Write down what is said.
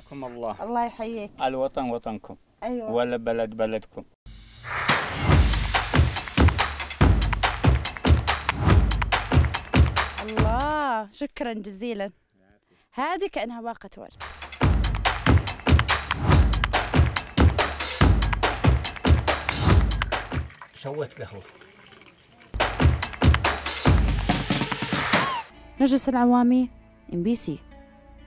حياكم الله. الله يحييك. الوطن وطنكم. أيوة. والبلد بلدكم. الله، شكرا جزيلا. هذه كأنها باقة ورد. سويت قهوة. نرجس العوامي، MBC.